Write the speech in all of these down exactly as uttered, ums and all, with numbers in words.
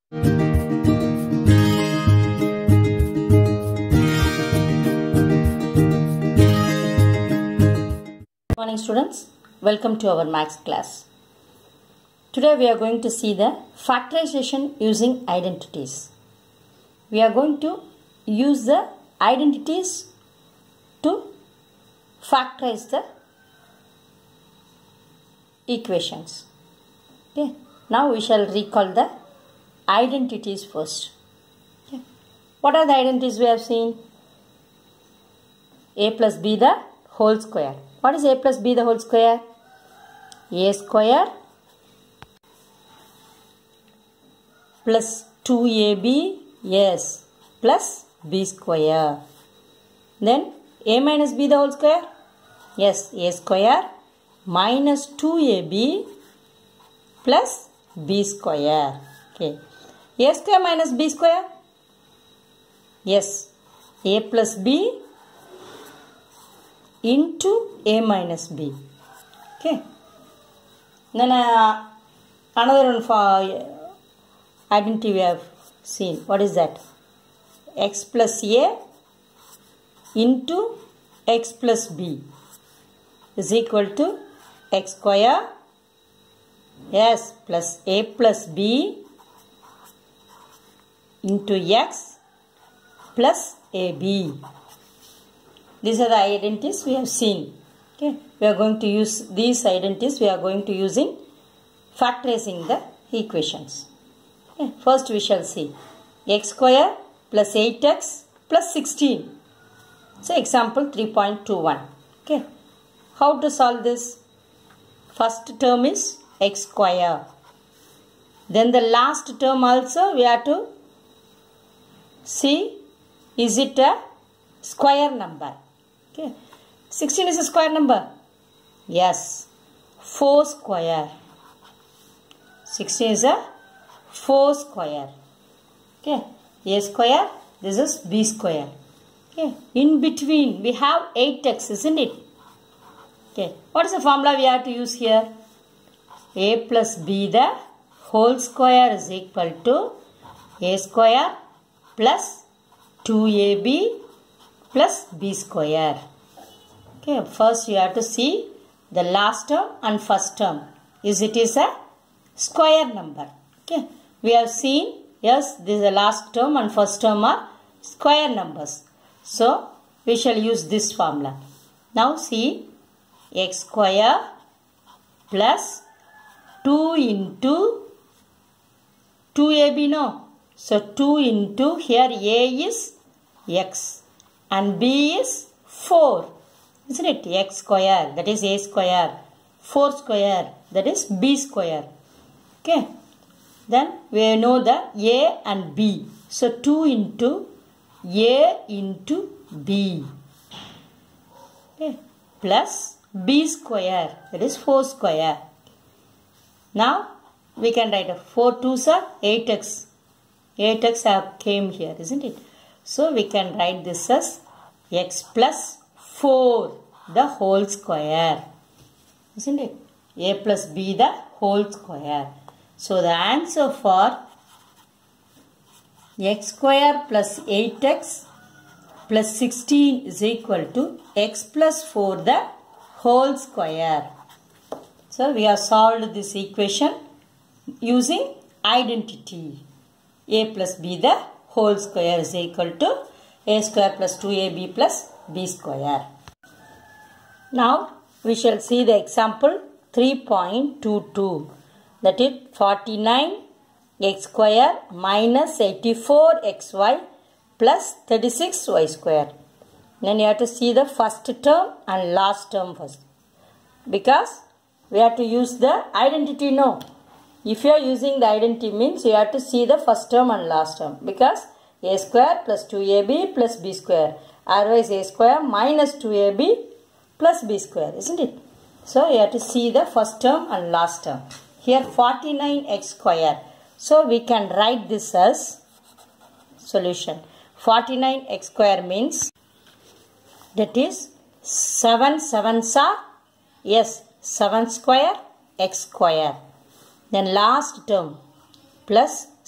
Good morning students, welcome to our maths class. Today we are going to see the factorization using identities. We are going to use the identities to factorize the equations. Okay. Now we shall recall the identities first. Okay. What are the identities we have seen? A plus B the whole square. What is A plus B the whole square? A square plus two A B, yes, plus B square. Then A minus B the whole square? Yes, A square minus two A B plus B square. Okay. A square minus B square? Yes, A plus B into A minus B. Okay. Then uh, another one for identity we have seen. What is that? X plus A into X plus B is equal to X square, yes, plus A plus B into X plus A B. These are the identities we have seen. Okay, we are going to use these identities. We are going to use in factorizing the equations. Okay, first we shall see x square plus eight x plus sixteen. So example three point two one. Okay, how to solve this? First term is x square. Then the last term also we have to see, is it a square number? Okay, sixteen is a square number. Yes, four square. sixteen is a four square. Okay, A square, this is B square. Okay, in between we have eight x, isn't it? Okay, what is the formula we have to use here? A plus B the whole square is equal to A square plus two A B plus B square. Okay, first you have to see the last term and first term. Is it is a square number. Okay, we have seen, yes, this is the last term and first term are square numbers. So we shall use this formula. Now see, x square plus two into two A B, no. So two into, here A is x and B is four. Isn't it? X square, that is A square. four square, that is B square. Okay. Then we know the A and B. So two into A into B. Okay. Plus B square, that is four square. Now we can write a four twos are eight x. eight x have came here, isn't it? So we can write this as x plus four the whole square. Isn't it? A plus B the whole square. So the answer for x square plus eight x plus sixteen is equal to x plus four the whole square. So we have solved this equation using identity. A plus B the whole square is equal to A square plus two A B plus B square. Now we shall see the example three point two two. That is forty-nine x square minus eighty-four x y plus thirty-six y square. Then you have to see the first term and last term first. Because we have to use the identity, no. If you are using the identity means you have to see the first term and last term. Because A square plus two A B plus B square. Otherwise A square minus two A B plus B square, isn't it? So you have to see the first term and last term. Here forty-nine x square. So we can write this as solution. forty-nine x square means that is seven sevens are, yes, seven square x square. Then last term plus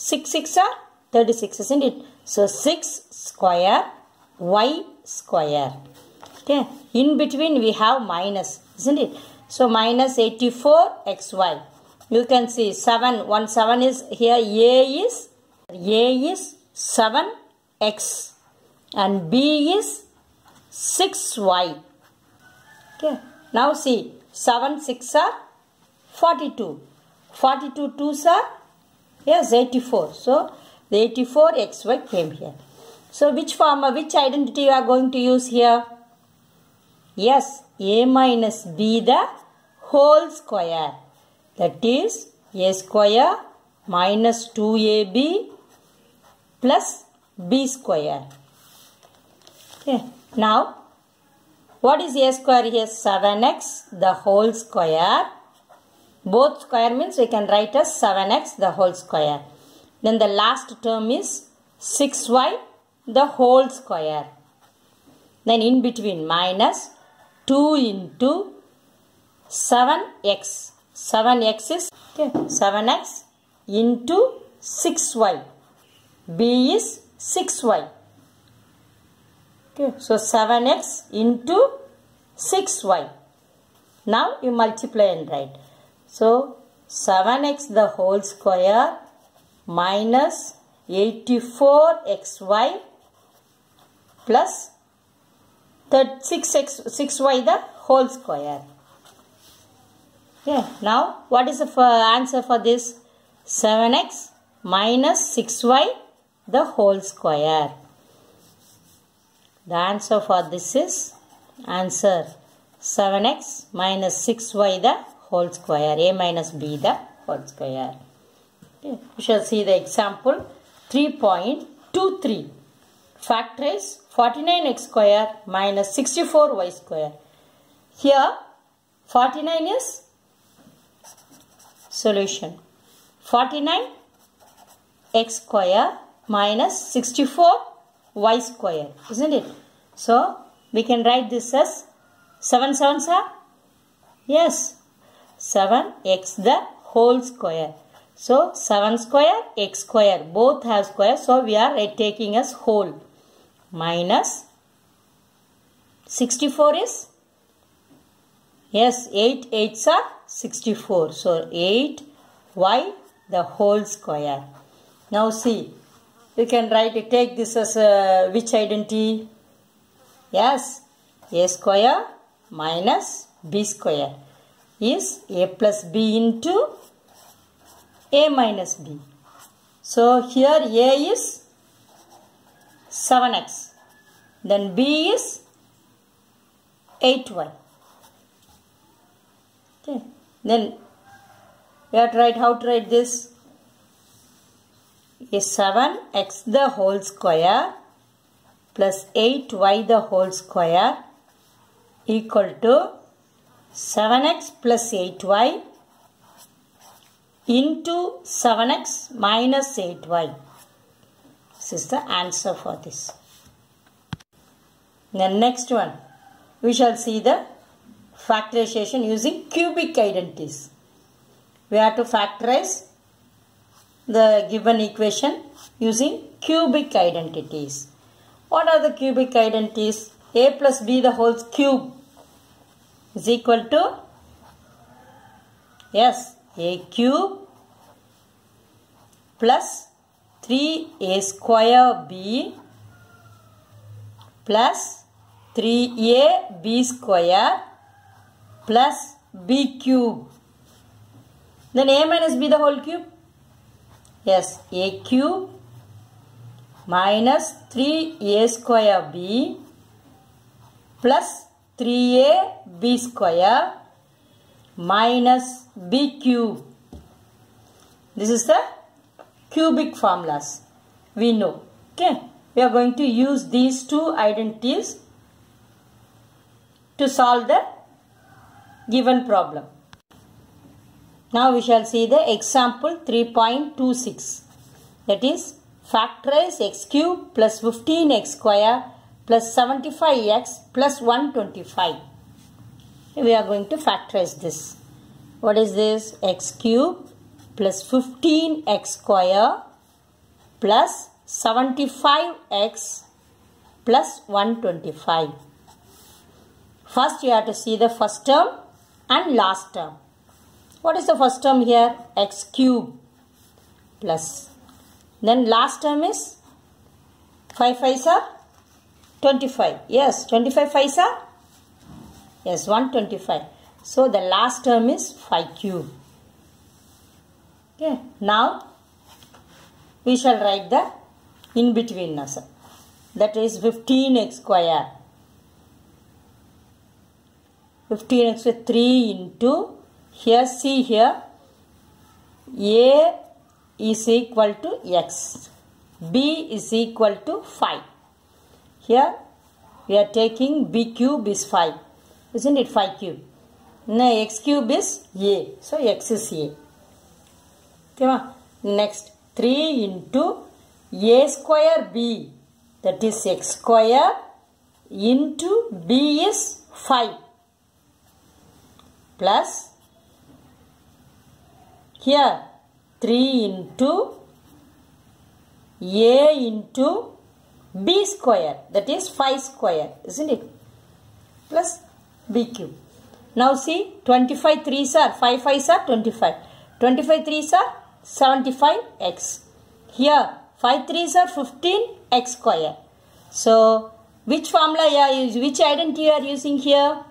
six six are thirty-six, isn't it? So six square y square. Okay. In between we have minus, isn't it? So minus eighty-four xy. You can see seven, one seven is here, a is, a is seven x and b is six y. Okay. Now see, seven six are forty-two. forty-two twos are, yes, eighty-four. So the eighty-four xy came here. So which form, which identity you are going to use here? Yes, a minus b the whole square. That is a square minus two a b plus b square. Okay. Now, what is a square here? seven x the whole square. Both square means we can write as seven x the whole square. Then the last term is six y the whole square. Then in between minus two into seven x. seven x is, okay, seven x into six y. B is six y. Okay, so seven x into six y. Now you multiply and write. So seven x the whole square minus eighty-four xy plus six x, six y the whole square. Okay, now what is the answer for this? seven x minus six y the whole square. The answer for this is answer seven x minus six y the whole square. A minus b the whole square. Okay. We shall see the example three point two three. Factorize forty-nine x square minus sixty-four y square. Here forty-nine is solution. forty-nine x square minus sixty-four y square, isn't it? So we can write this as seven sevens are, yes, seven x the whole square. So seven square x square, both have square, so we are taking as whole, minus sixty-four is, yes, eight eights are sixty-four. So eight y the whole square. Now see, you can write it, take this as a, which identity? Yes, a square minus b square is a plus b into a minus b. So here a is seven x, then b is eight y. Okay. Then we have to write, how to write this? Is seven x the whole square plus eight y the whole square equal to seven x plus eight y into seven x minus eight y. This is the answer for this. The next one, we shall see the factorization using cubic identities. We have to factorize the given equation using cubic identities. What are the cubic identities? A plus b the whole cube is equal to, yes, a cube plus three a square b plus three a b square plus b cube. Then a minus b the whole cube. Yes, a cube minus three a square b plus three a b square minus b cube. This is the cubic formulas we know. Okay, we are going to use these two identities to solve the given problem. Now we shall see the example three point two six, that is factorize x cube plus fifteen x square plus seventy-five x plus one hundred twenty-five. We are going to factorize this. What is this? X cube plus fifteen x square plus seventy-five x plus one hundred twenty-five. First you have to see the first term and last term. What is the first term here? X cube plus. Then last term is five fives are twenty-five. Yes, twenty-five fives are? Yes, one hundred twenty-five. So the last term is five cube. Okay, now we shall write the in between answer. That is fifteen x square. fifteen x with three into, here see here, a is equal to x, b is equal to five. Here we are taking b cube is five, isn't it? five cube. Now x cube is a, so x is a. Okay, next three into a square b, that is x square, into b is five, plus here three into a into b square, that is five square, isn't it? Plus b cube. Now see, twenty-five threes are, five fives are twenty-five. twenty-five threes are seventy-five x. Here five threes are fifteen x square. So which formula you are using, which identity you are using here?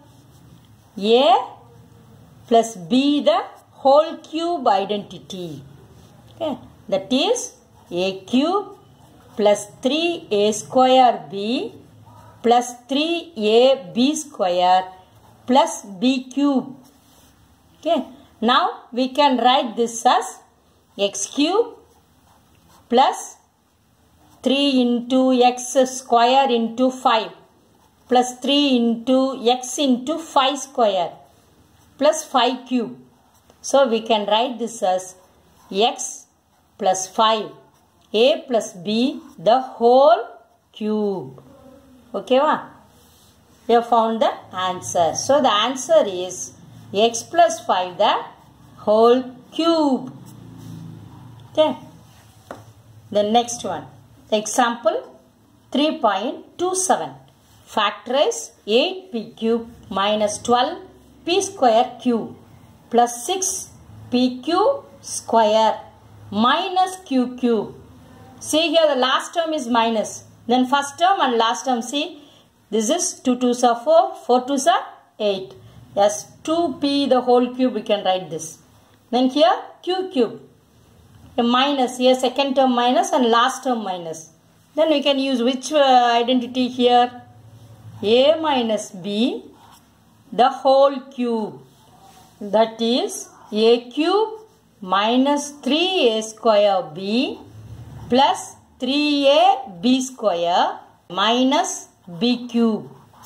A plus b, the whole cube identity. Okay, that is a cube plus three a square b plus three a b square plus b cube. Okay, now we can write this as x cube plus three into x square into five plus three into x into five square plus five cube. So we can write this as x plus five, a plus b, the whole cube. Okay, va? We have found the answer. So the answer is x plus five, the whole cube. Okay. The next one. Example three point two seven. Factorize eight p cube minus twelve p square cube plus six p cube square minus q cube. See here the last term is minus. Then first term and last term, see, this is two twos are four, four twos are eight. Yes, two p the whole cube, we can write this. Then here q cube. A minus, here second term minus and last term minus. Then we can use which uh, identity here? A minus b, the whole cube. That is a cube minus three a square b plus three a b square minus b cube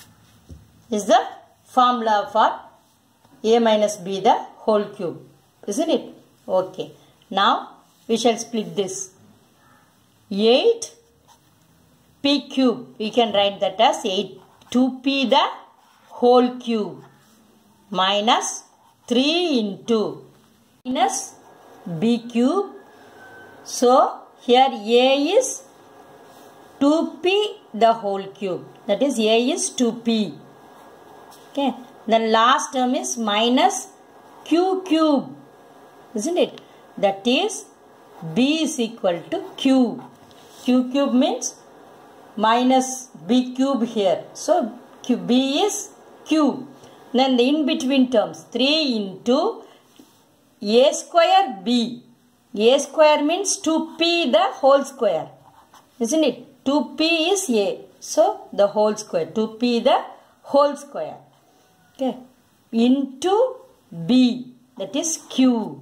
is the formula for a minus b, the whole cube, isn't it? Okay. Now we shall split this. eight p cube, we can write that as eight two p the whole cube minus three into minus b cube. So here a is two p the whole cube, that is a is two p. Okay. Then last term is minus q cube, isn't it? That is b is equal to q. Q cube means minus b cube here. So q, b is q. Then the in between terms, three into a square b. A square means two p the whole square, isn't it? two p is a. So the whole square, two p the whole square. Okay. Into b, that is q.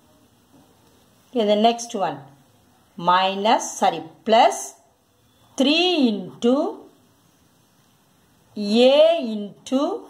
Okay, the next one. Minus, sorry, plus three into a into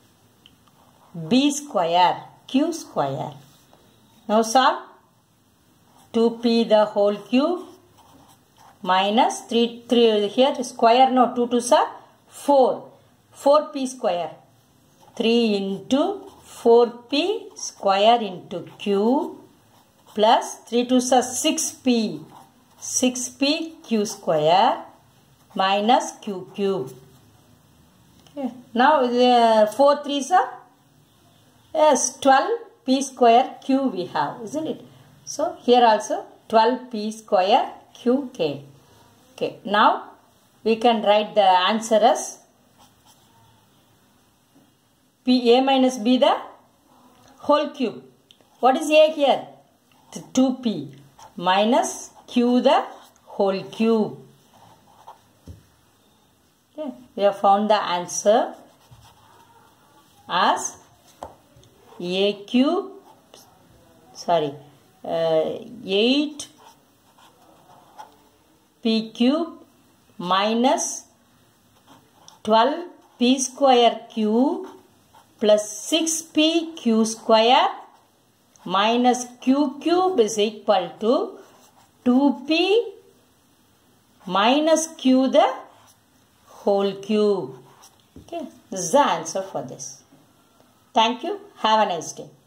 b square, q square. Now solve. two p the whole cube minus three, three here square, no, two twos are four, four p square. three into four p square into q plus three twos are six p six p q square minus q cube. Okay. Now the four threes are, yes, twelve p square q we have, isn't it? So here also twelve p square q came. Okay. Now we can write the answer as p a minus b the whole cube. What is a here? The two p minus q the whole cube. Okay. We have found the answer as a cube, sorry, uh, eight p cube minus twelve p square cube plus six p q square minus q cube is equal to two p minus q the whole cube. Okay, this is the answer for this. Thank you. Have a nice day.